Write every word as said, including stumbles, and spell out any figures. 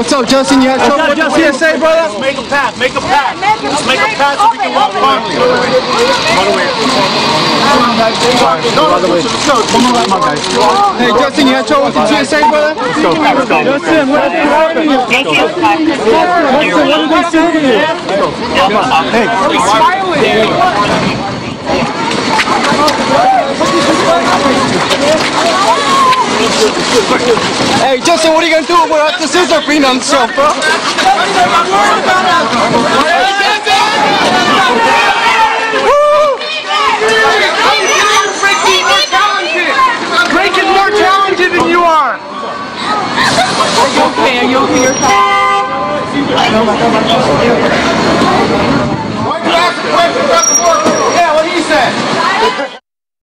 What's up, Justin? You had trouble with the P S A, brother? Make a path, make a path. Make a path so we can walk calmly. Run away. No, no, let's go. Come on, guys. Hey, Justin, you had trouble with the P S A, brother? Let's go, let's go. Justin, what did they say to you? What did they say to you? Hey, Hey, Justin, what are you gonna do without the scissor being on the shelf, bro? Drake is more talented than you are. Are you okay? Are you okay? You're fine.